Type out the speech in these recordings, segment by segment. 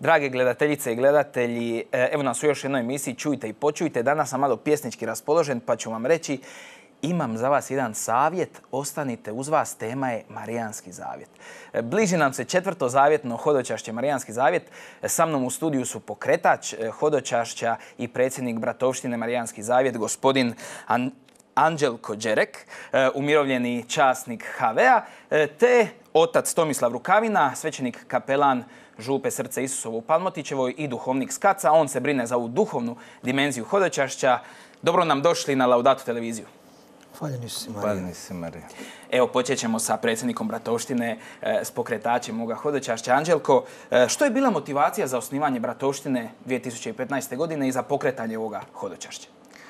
Drage gledateljice i gledatelji, evo nas u još jednoj emisiji Čujte i počujte. Danas sam malo pjesnički raspoložen pa ću vam reći imam za vas jedan savjet, ostanite uz vas, tema je Marijanski zavjet. Bliži nam se 4. zavjetno hodočašće Marijanski zavjet. Sa mnom u studiju su pokretač hodočašća i predsjednik Bratovštine Marijanski zavjet, gospodin Anđelko Đerek, umirovljeni časnik HV-a, te otac Tomislav Rukavina, svećenik kapelan Župe Srce Isusovo u Palmotićevoj i duhovnik Skaca. On se brine za ovu duhovnu dimenziju hodočašća. Dobro nam došli na Laudato televiziju. Hvaljeni si, Marija. Hvaljeni si, Marija. Evo, počet ćemo sa predsjednikom Bratovštine, s pokretačem ovoga hodočašća. Anđelko, što je bila motivacija za osnivanje Bratovštine 2015. godine i za pokretanje ovoga hodočašća?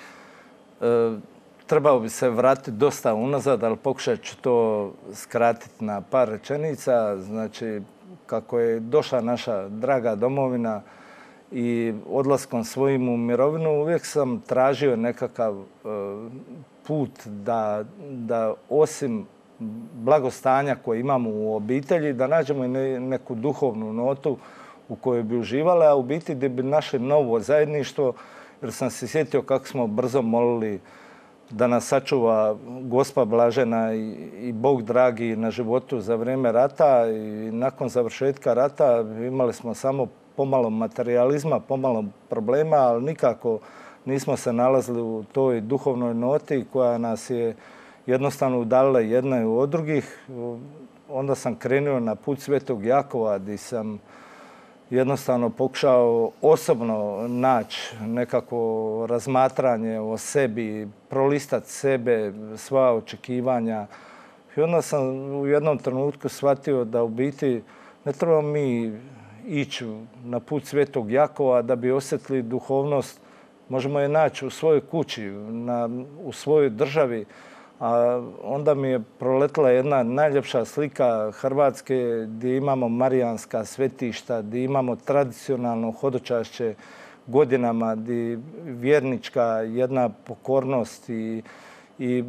Trebao bi se vratiti dosta unazad, ali pokušat ću to skratiti na par rečenica. Znači, kako je došla naša draga domovina i odlaskom svojim u mirovinu, uvijek sam tražio nekakav put da osim blagostanja koje imamo u obitelji, da nađemo i neku duhovnu notu u kojoj bi uživali, a u biti gdje bi našli novo zajedništvo, jer sam se sjetio kako smo brzo molili da nas sačuva Gospa Blažena i Bog dragi na životu za vrijeme rata i nakon završetka rata imali smo samo pomalo materijalizma, pomalo problema, ali nikako nismo se nalazili u toj duhovnoj noti koja nas je jednostavno udalila jedne od drugih. Onda sam krenuo na put Svetog Jakova gdje sam jednostavno pokušao osobno naći nekako razmatranje o sebi, prolistati sebe, sva očekivanja. I onda sam u jednom trenutku shvatio da u biti ne trebamo mi ići na put Svetog Jakova da bi osjetili duhovnost. Možemo je naći u svojoj kući, u svojoj državi. A onda mi je proletila jedna najljepša slika Hrvatske gdje imamo marijanska svetišta, gdje imamo tradicionalno hodočašće godinama, gdje vjernička jedna pokornost i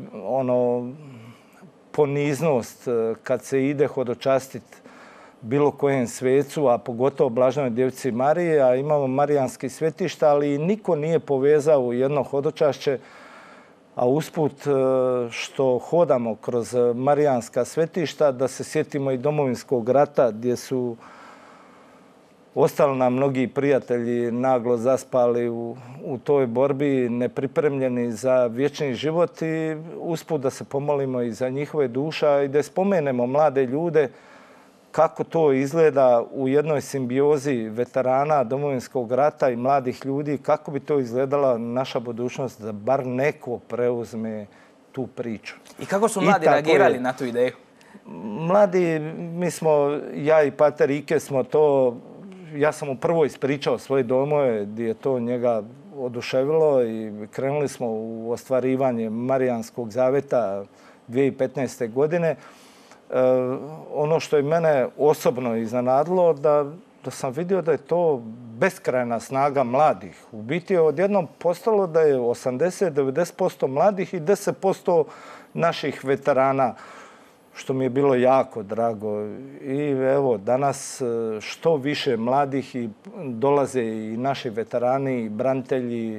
poniznost kad se ide hodočastiti bilo kojem svecu, a pogotovo Blaženoj Djevici Marije, a imamo marijanski svetišta, ali niko nije povezao u jedno hodočašće. A usput što hodamo kroz marijanska svetišta, da se sjetimo i Domovinskog rata gdje su ostali nam mnogi prijatelji naglo zaspali u toj borbi, nepripremljeni za vječni život i usput da se pomolimo i za njihove duša i da spomenemo mlade ljude kako to izgleda u jednoj simbiozi veterana Domovinskog rata i mladih ljudi, kako bi to izgledala naša budućnost da bar neko preuzme tu priču. I kako su mladi reagirali na tu ideju? Mladi, mi smo, ja i pater Ike smo to, ja sam mu prvo ispričao svoje domove gdje je to njega oduševilo i krenuli smo u ostvarivanje Marijanskog zavjeta 2015. godine. Ono što je mene osobno iznenadilo da sam vidio da je to beskrajna snaga mladih. U biti je odjednom postalo da je 80-90% mladih i 10% naših veterana, što mi je bilo jako drago. I evo, danas što više mladih i dolaze i naši veterani i branitelji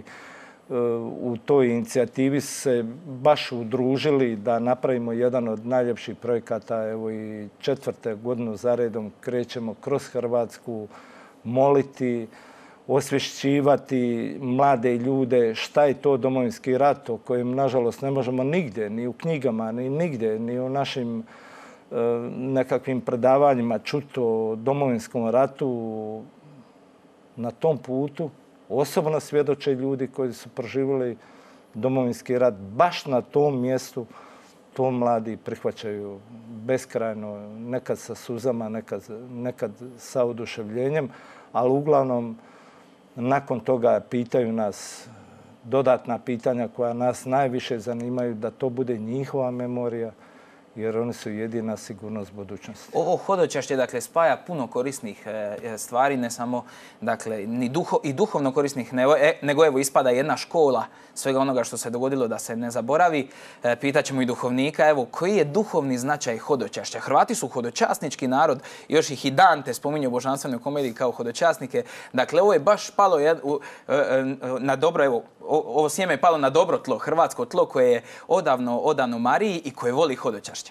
u toj inicijativi se baš udružili da napravimo jedan od najljepših projekata. Evo i 4. godinu zaredom krećemo kroz Hrvatsku moliti, osvješćivati mlade ljude šta je to Domovinski rat o kojem nažalost ne možemo nigdje, ni u knjigama, ni nigdje, ni u našim nekakvim predavanjima čuti o Domovinskom ratu. Na tom putu osobno svjedoče ljudi koji su proživjeli Domovinski rat. Baš na tom mjestu to mladi prihvaćaju beskrajno, nekad sa suzama, nekad sa oduševljenjem, ali uglavnom nakon toga pitaju nas dodatna pitanja koja nas najviše zanimaju, da to bude njihova memorija jer oni su jedina sigurnost budućnosti. Ovo hodočašće, dakle, spaja puno korisnih stvari, ne samo, dakle, i duhovno korisnih, nego evo ispada jedna škola svega onoga što se dogodilo da se ne zaboravi. Pitaćemo i duhovnika, evo, koji je duhovni značaj hodočašća? Hrvati su hodočasnički narod, još ih i Dante spominje u božanstvenoj komediji kao hodočasnike. Dakle, ovo je baš palo na dobro, evo, ovo sjeme je palo na dobro tlo, hrvatsko tlo koje je odavno Mariji i koje voli hodočašća.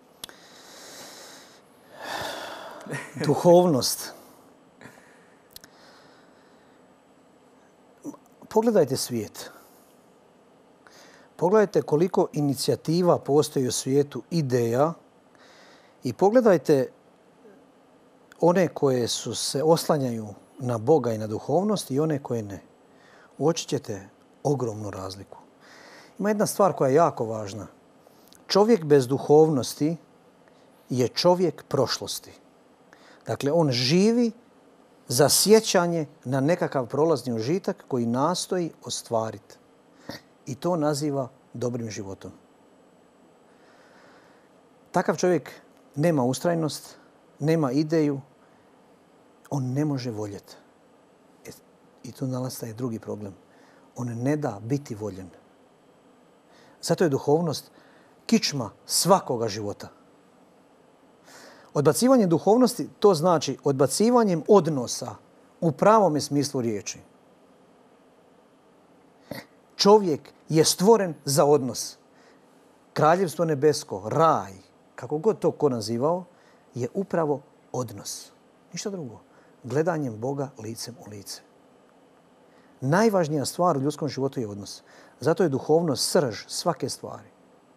Duhovnost. Pogledajte svijet. Pogledajte koliko inicijativa postoji u svijetu, ideja, i pogledajte one koje se oslanjaju na Boga i na duhovnost i one koje ne. Uočit ćete ogromnu razliku. Ima jedna stvar koja je jako važna. Čovjek bez duhovnosti je čovjek prošlosti. Dakle, on živi za sjećanje na nekakav prolazni užitak koji nastoji ostvariti. I to naziva dobrim životom. Takav čovjek nema ustrajnost, nema ideju, on ne može voljeti. I tu nastaje drugi problem. On ne da biti voljen. Zato je duhovnost kičma svakoga života. Odbacivanje duhovnosti, to znači odbacivanjem odnosa u pravome smislu riječi. Čovjek je stvoren za odnos. Kraljevstvo nebesko, raj, kako god to ko nazivao, je upravo odnos. Ništa drugo. Gledanjem Boga licem u lice. Najvažnija stvar u ljudskom životu je odnos. Zato je duhovnost srž svake stvari.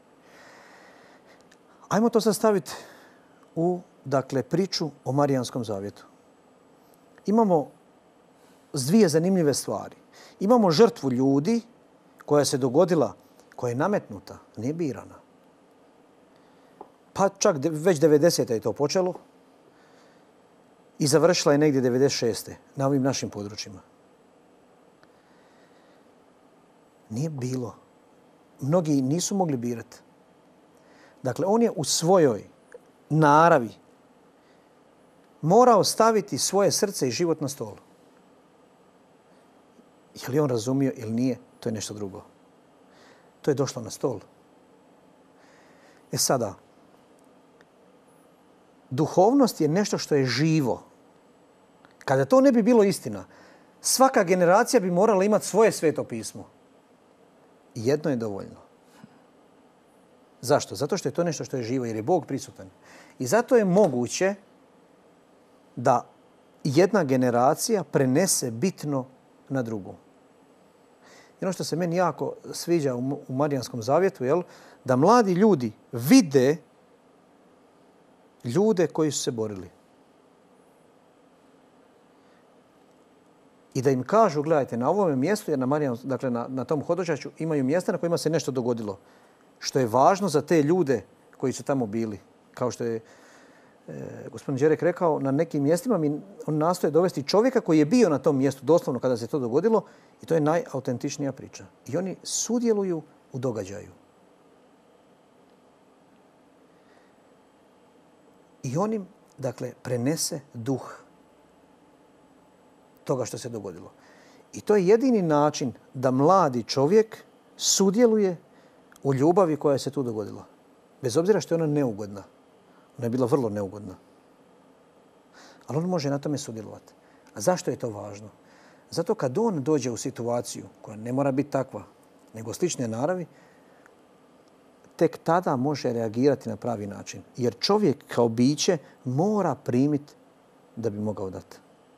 Ajmo to sad staviti u priču o Marijanskom zavjetu. Imamo dvije zanimljive stvari. Imamo žrtvu ljudi koja se dogodila, koja je nametnuta, nije birana. Pa čak već 90. je to počelo i završila je negdje 96. na ovim našim područjima. Nije bilo. Mnogi nisu mogli birati. Dakle, on je u svojoj naravi morao staviti svoje srce i život na stol. Je li on razumio ili nije, to je nešto drugo. To je došlo na stol. Sada, duhovnost je nešto što je živo. Kada to ne bi bilo istina, svaka generacija bi morala imati svoje sveto pismo. I jedno je dovoljno. Zašto? Zato što je to nešto što je živo, jer je Bog prisutan. I zato je moguće da jedna generacija prenese bitno na drugu. I ono što se meni jako sviđa u Marijanskom zavjetu, da mladi ljudi vide ljude koji su se borili. I da im kažu, gledajte, na ovome mjestu, jer na tom hodočašću imaju mjesta na kojima se nešto dogodilo. Što je važno za te ljude koji su tamo bili. Kao što je gospodin Đerek rekao, na nekim mjestima on nastoje dovesti čovjeka koji je bio na tom mjestu, doslovno kada se to dogodilo, i to je najautentičnija priča. I oni sudjeluju u događaju. I on im, prenese duh toga što se dogodilo. I to je jedini način da mladi čovjek sudjeluje u ljubavi koja se tu dogodila. Bez obzira što je ona neugodna. Ona je bila vrlo neugodna. Ali on može na tome sudjelovati. A zašto je to važno? Zato kad on dođe u situaciju koja ne mora biti takva, nego slične naravi, tek tada može reagirati na pravi način. Jer čovjek kao biće mora primiti da bi mogao dati.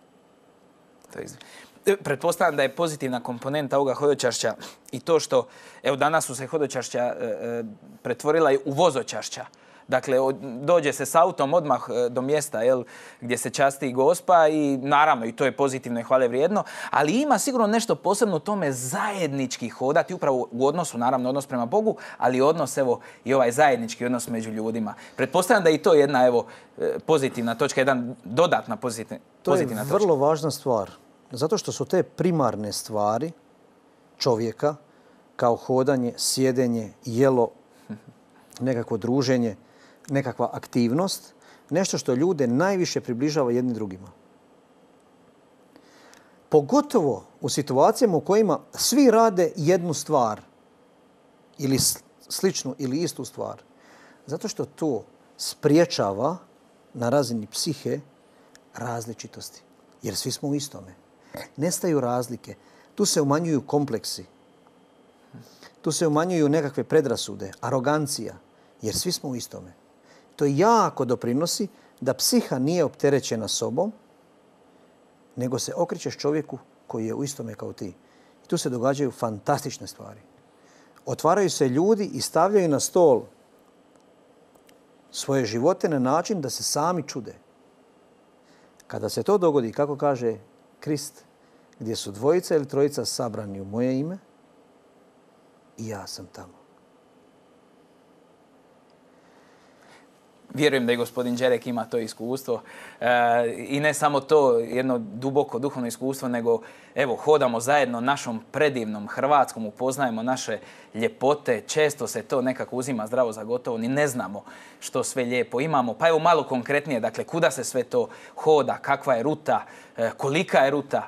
Pretpostavljam da je pozitivna komponenta ovoga hodočašća i to što, evo danas su se hodočašća pretvorila u vozočašća. Dakle, dođe se s autom odmah do mjesta gdje se časti Gospa i naravno i to je pozitivno i hvale vrijedno, ali ima sigurno nešto posebno u tome zajednički hodati, upravo u odnosu, naravno odnos prema Bogu, ali odnos i ovaj zajednički odnos među ljudima. Pretpostavljam da je i to jedna pozitivna točka, jedna dodatna pozitivna točka. To je vrlo važna stvar, zato što su te primarne stvari čovjeka kao hodanje, sjedenje, jelo, nekakvo druženje, nekakva aktivnost, nešto što ljude najviše približava jedni drugima. Pogotovo u situacijama u kojima svi rade jednu stvar ili sličnu ili istu stvar. Zato što to spriječava na razini psihe različitosti. Jer svi smo u istome. Nestaju razlike. Tu se umanjuju kompleksi. Tu se umanjuju nekakve predrasude, arogancija. Jer svi smo u istome. To jako doprinosi da psiha nije opterećena sobom, nego se okrećeš čovjeku koji je u istome kao ti. I tu se događaju fantastične stvari. Otvaraju se ljudi i stavljaju na stol svoje živote na način da se sami čude. Kada se to dogodi, kako kaže Krist, gdje su dvojica ili trojica sabrani u moje ime, i ja sam tamo. Vjerujem da i gospodin Đerek ima to iskustvo. I ne samo to, jedno duboko duhovno iskustvo, nego evo, hodamo zajedno našom predivnom Hrvatskom, upoznajemo naše ljepote. Često se to nekako uzima zdravo za gotovo, ni ne znamo što sve lijepo imamo. Pa evo malo konkretnije, dakle, kuda se sve to hoda, kakva je ruta, kolika je ruta?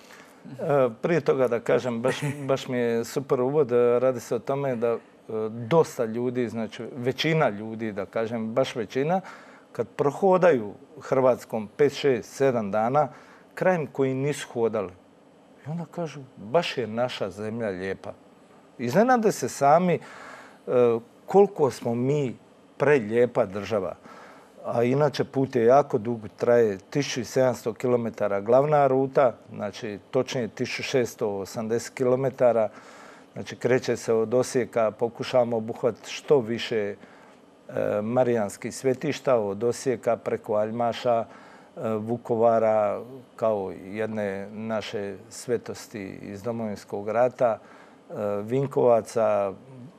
Prije toga da kažem, baš mi je super uvod. Radi se o tome da dosta ljudi, znači većina ljudi, da kažem baš većina, kad prohodaju Hrvatskom 5, 6, 7 dana, krajem koji nisu hodali. I onda kažu, baš je naša zemlja lijepa. Iznenade se sami koliko smo mi prelijepa država. A inače put je jako dug, traje 1700 km glavna ruta, znači točnije 1680 km. Znači kreće se od Osijeka, pokušavamo obuhvatiti što više marijanskih svetišta, od Osijeka preko Aljmaša, Vukovara kao jedne naše svetosti iz Domovinskog rata, Vinkovaca,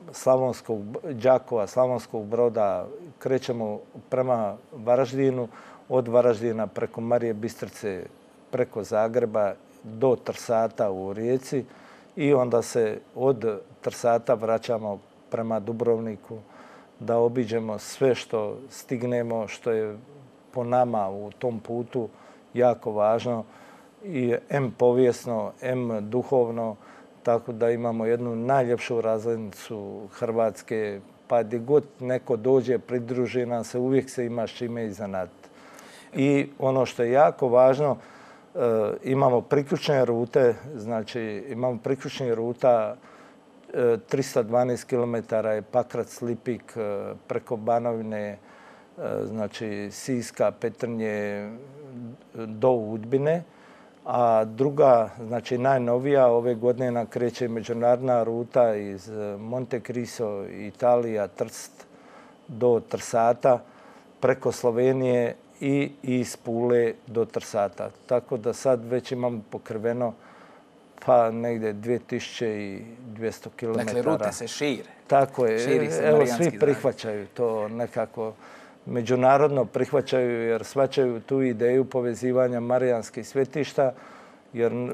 Đakova, Slavonskog Broda. Krećemo prema Varaždinu, od Varaždina preko Marije Bistrice, preko Zagreba do Trsata u Rijeci i onda se od Trsata vraćamo prema Dubrovniku da obiđemo sve što stignemo, što je po nama u tom putu jako važno i em povijesno, em duhovno, tako da imamo jednu najljepšu razglednicu Hrvatske, pa gdje god neko dođe, pridruži nam se, uvijek se ima s čime iznenaditi. I ono što je jako važno, imamo priključne rute, znači imamo priključnih ruta 312 km je Pakrac, Lipik, preko Banovine, znači Siska, Petrinje do Udbine. A druga, znači najnovija, ove godine nam kreće međunarodna ruta iz Monte Cristo, Italija, Trst do Trsata, preko Slovenije i iz Pule do Trsata. Tako da sad već imamo pokriveno pa negdje 2200 km. Dakle, rute se šire. Tako je. Evo, svi prihvaćaju to nekako. Međunarodno prihvaćaju jer shvaćaju tu ideju povezivanja marijanskih svetišta, jer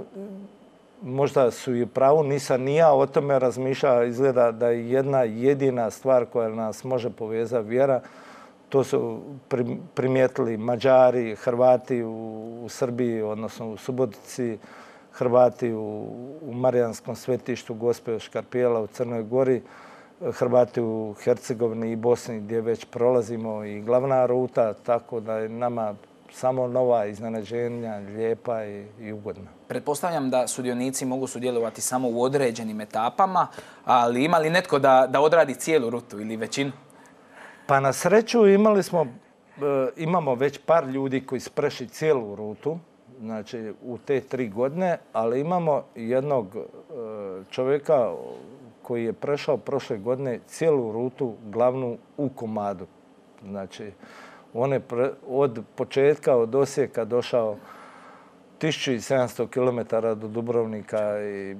možda su i u pravu, nisam ni ja o tome razmišljao, izgleda da je jedna jedina stvar koja nas može povezati vjera. To su primijetili Mađari, Hrvati u Srbiji, odnosno u Subotici, Hrvati u Marijanskom svetištu Gospe Škarpijela u Crnoj Gori, Hrvati u Hercegovini i Bosni gdje već prolazimo i glavna ruta, tako da je nama samo nova iznenađenja, lijepa i ugodna. Pretpostavljam da sudionici mogu sudjelovati samo u određenim etapama, ali ima li netko da odradi cijelu rutu ili većinu? Pa na sreću imamo već par ljudi koji su prešli cijelu rutu, znači u te 3 godine, ali imamo jednog čovjeka koji je prešao prošle godine cijelu rutu glavnu u komadu. Znači, on je od početka, od Osijeka došao 1700 km do Dubrovnika i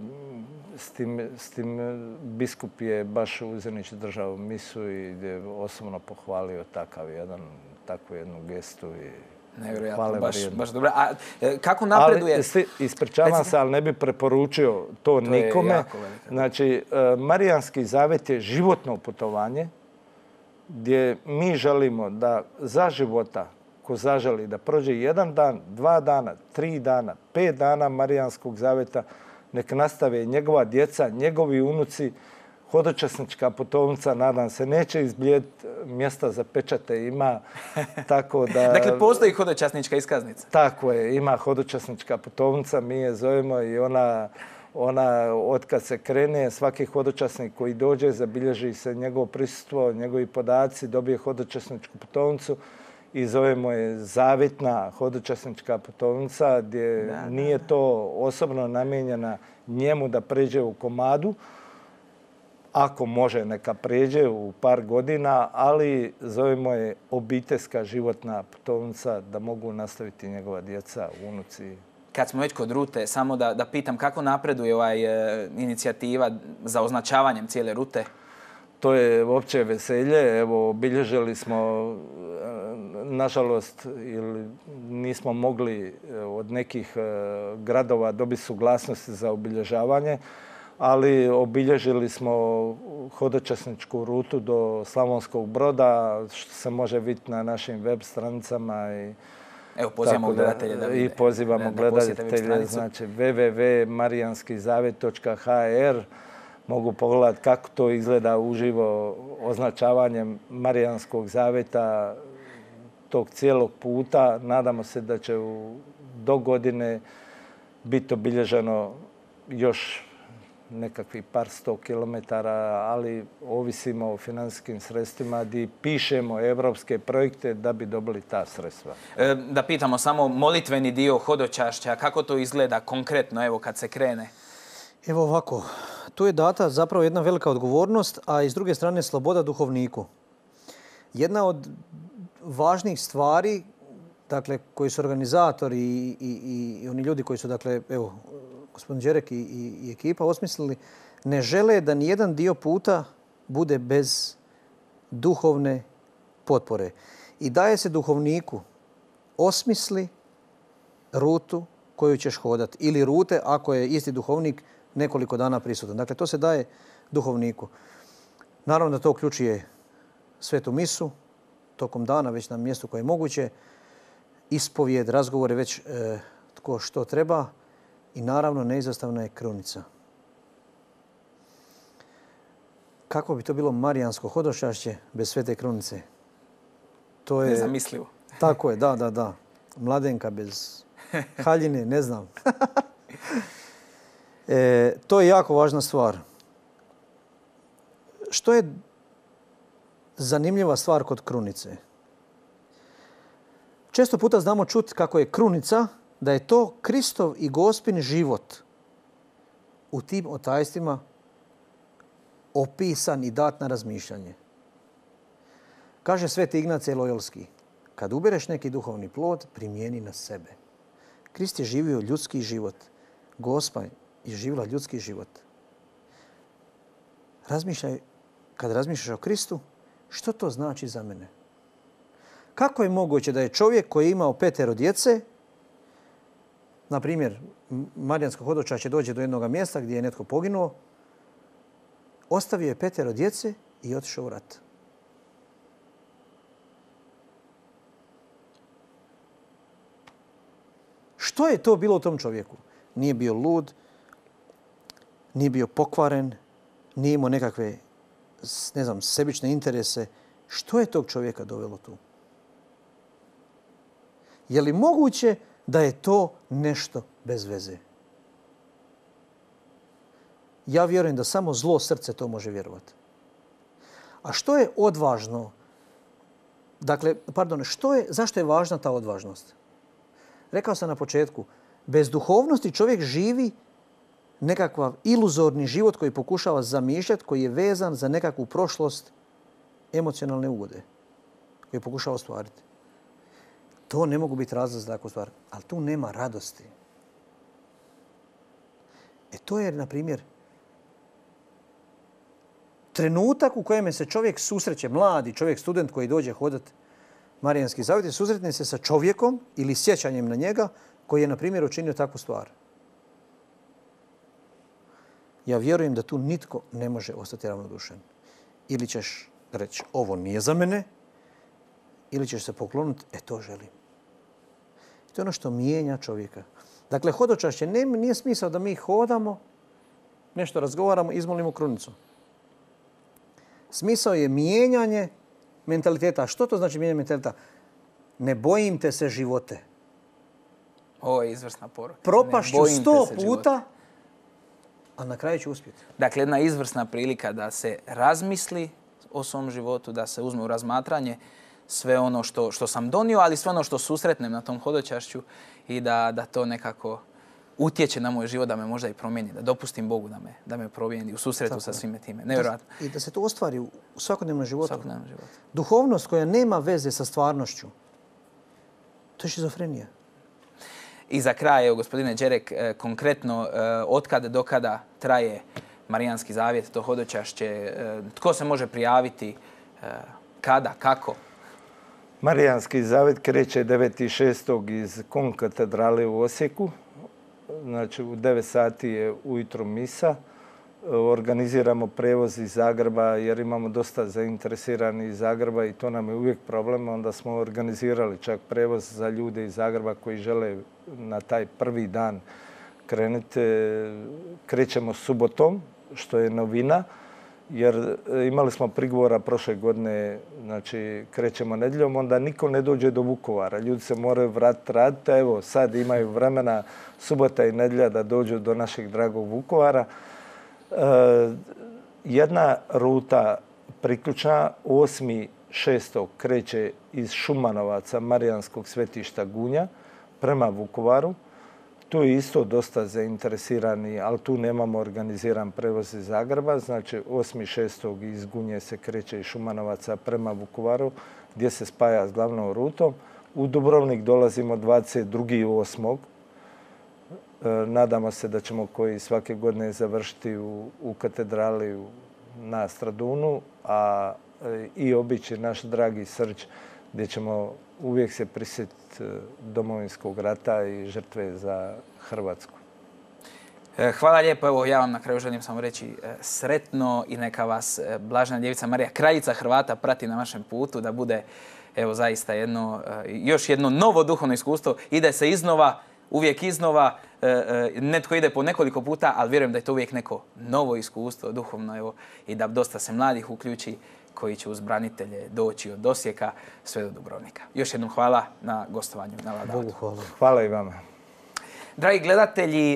s tim biskup je baš u Uzenić držao misu i je osobno pohvalio takvu jednu gestu. Nevjerojatno, baš dobro. A kako napreduje? Ispričavam se, ali ne bi preporučio to nikome. Znači, Marijanski zavet je životno putovanje. gdje mi želimo da za života, ko zaželi da prođe 1 dan, 2 dana, 3 dana, 5 dana Marijanskog zavjeta, nek nastave njegova djeca, njegovi unuci. Hodočasnička putovnica, nadam se, neće izblijediti, mjesta za pečate ima, tako da... Dakle, postoji hodočasnička iskaznica? Tako je, ima hodočasnička putovnica, mi je zovemo i ona od kad se krene, svaki hodočasnik koji dođe, zabilježi se njegovo prisustvo, njegovi podaci, dobije hodočasničku putovnicu i zovemo je zavjetna hodočasnička putovnica, gdje nije to osobno namijenjena njemu da pređe u komadu. Ako može, neka pređe u par godina, ali zovemo je obiteljska životna putovnica da mogu nastaviti njegova djeca, unuci. Kad smo već kod rute, samo da pitam kako napreduje inicijativa za označavanjem cijele rute? To je opće veselje. Evo, obilježili smo, nažalost, ili nismo mogli od nekih gradova dobiti suglasnosti za obilježavanje, ali obilježili smo hodočasničku rutu do Slavonskog Broda, što se može vidjeti na našim web stranicama. Evo, pozivamo gledatelje da vide. I pozivamo gledatelje, znači www.marijanskizavet.hr. Mogu pogledati kako to izgleda uživo označavanjem Marijanskog zavjeta tog cijelog puta. Nadamo se da će do godine biti obilježeno još nekakvih par 100 kilometara, ali ovisimo o financijskim sredstvima gdje pišemo evropske projekte da bi dobili ta sredstva. Da pitamo samo molitveni dio hodočašća, kako to izgleda konkretno, evo, kad se krene? Evo ovako, tu je data zapravo jedna velika odgovornost, a i s druge strane sloboda duhovniku. Jedna od važnih stvari, dakle, koji su organizatori i oni ljudi koji su, dakle, evo, gospodin Đerek i ekipa osmislili, ne žele da nijedan dio puta bude bez duhovne potpore. I daje se duhovniku osmisli rutu koju ćeš hodati. Ili rute ako je isti duhovnik nekoliko dana prisutan. Dakle, to se daje duhovniku. Naravno da to uključuje svetu misu tokom dana, već na mjestu koje je moguće, ispovijed, razgovore, već tko što treba. I naravno neizostavna je krunica. Kako bi to bilo marijansko hodočašće bez svete krunice? To je nezamislivo. Tako je, da. Mladenka bez haljine, ne znam. To je jako važna stvar. Što je zanimljiva stvar kod krunice? Često puta znamo čuti kako je krunica, da je to Kristov i Gospin život u tim otajstvima opisan i dat na razmišljanje. Kaže sveti Ignacije Lojolski, kad ubereš neki duhovni plod, primijeni na sebe. Krist je živio ljudski život. Gospa je živjela ljudski život. Kad razmišljaš o Kristu, što to znači za mene? Kako je moguće da je čovjek koji je imao 5 djece, na primjer, marijansko hodočašće dođe do jednog mjesta gdje je netko poginuo, ostavio je 5 djece i otišao u rat. Što je to bilo u tom čovjeku? Nije bio lud, nije bio pokvaren, nije imao nekakve, ne znam, sebične interese. Što je tog čovjeka dovelo tu? Je li moguće da je to nešto bez veze? Ja vjerujem da samo zlo srce to može vjerovati. A što je odvažno? Dakle, zašto je važna ta odvažnost? Rekao sam na početku, bez duhovnosti čovjek živi nekakav iluzorni život koji pokušava zamišljati, koji je vezan za nekakvu prošlost emocionalne ugode koje pokušava ostvariti. To ne mogu biti razlog za takvu stvar, ali tu nema radosti. To je, na primjer, trenutak u kojem se čovjek susreće, mladi čovjek, student koji dođe hodati Marijanski zavjet, susretne se sa čovjekom ili sjećanjem na njega koji je, na primjer, učinio takvu stvar. Ja vjerujem da tu nitko ne može ostati ravnodušan. Ili ćeš reći ovo nije za mene ili ćeš se pokloniti, to želim. To je ono što mijenja čovjeka. Dakle, hodočašće nije smisao da mi hodamo, nešto razgovaramo, izmolimo krunicu. Smisao je mijenjanje mentaliteta. Što to znači mijenjanje mentaliteta? Ne bojim te se živote. Ovo je izvrsna poruka. Propašću 100 puta, a na kraju ću uspjeti. Dakle, jedna izvrsna prilika da se razmisli o svom životu, da se uzme u razmatranje sve ono što sam donio, ali sve ono što susretnem na tom hodočašću i da to nekako utječe na moj život, da me možda i promijeni, da dopustim Bogu da me promijeni u susretu sa svime time. Nevjerojatno. I da se to ostvari u svakodnevnom životu. Duhovnost koja nema veze sa stvarnošću, to je šizofrenija. I za kraj, evo, gospodine Đerek, konkretno od kada do kada traje Marijanski zavjet, to hodočašće, tko se može prijaviti, kada, kako? Marijanski zavjet kreće 9.6. iz Konkatedrale u Osijeku. Znači, u 9 sati je ujutro misa. Organiziramo prevoz iz Zagreba jer imamo dosta zainteresirani iz Zagreba i to nam je uvijek problem. Onda smo organizirali čak prevoz za ljude iz Zagreba koji žele na taj prvi dan krenuti. Krećemo subotom, što je novina, jer imali smo prigovora prošle godine, znači krećemo nedjeljom, onda niko ne dođe do Vukovara. Ljudi se moraju vratiti raditi, evo sad imaju vremena subota i nedjelja da dođu do našeg dragog Vukovara. Jedna ruta priključna 8.6. kreće iz Šumanovaca Marijanskog svetišta Gunja prema Vukovaru. Tu je isto dosta zainteresirani, ali tu nemamo organiziran prevoz iz Zagreba. Znači 8.6. iz Gunje se kreće iz Šumanovaca prema Vukovaru gdje se spaja s glavnom rutom. U Dubrovnik dolazimo 22.8. Nadamo se da ćemo koji svake godine završiti u katedrali na Stradunu, a i obići naš dragi Srđ gdje ćemo uvijek se prisjetiti Domovinskog rata i žrtve za Hrvatsku. Hvala lijepo. Evo, ja vam na kraju želim samo reći sretno i neka vas Blažena Djevica Marija, kraljica Hrvata, prati na vašem putu, da bude evo zaista još jedno novo duhovno iskustvo. Ide se iznova, uvijek iznova, netko ide po nekoliko puta, ali vjerujem da je to uvijek neko novo iskustvo duhovno, evo, i da dosta se mladih uključi koji će uz branitelje doći od Osijeka sve do Dubrovnika. Još jednom hvala na gostovanju na Ladatu. Bogu hvala. Hvala i vama. Dragi gledatelji,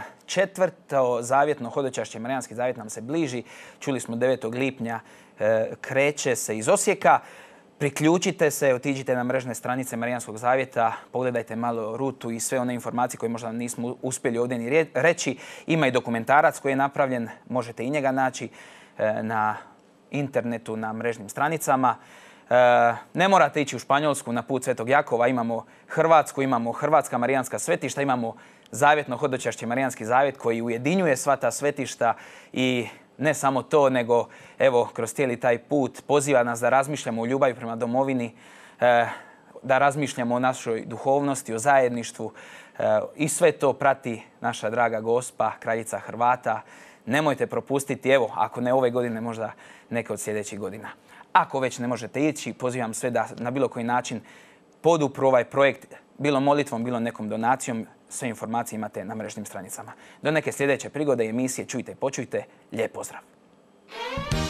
4. zavjetno hodočašće, Marijanski zavjet nam se bliži. Čuli smo 9. lipnja, kreće se iz Osijeka. Priključite se, otiđite na mrežne stranice Marijanskog zavjeta, pogledajte malo rutu i sve one informacije koje možda nismo uspjeli ovdje ni reći. Ima i dokumentarac koji je napravljen, možete i njega naći na internetu, na mrežnim stranicama. Ne morate ići u Španjolsku na put Svetog Jakova, imamo Hrvatsku, imamo Hrvatska Marijanska svetišta, imamo zavjetno hodočašće Marijanski zavjet koji ujedinjuje sva ta svetišta i ne samo to, nego evo, kroz cijeli taj put poziva nas da razmišljamo o ljubavi prema domovini, da razmišljamo o našoj duhovnosti, o zajedništvu i sve to prati naša draga Gospa, kraljica Hrvata. Nemojte propustiti, evo, ako ne ove godine, možda neke od sljedećih godina. Ako već ne možete ići, pozivam sve da na bilo koji način podupru ovaj projekt, bilo molitvom, bilo nekom donacijom. Sve informacije imate na mrežnim stranicama. Do neke sljedeće prigode i emisije Čujte i počujte. Lijep pozdrav!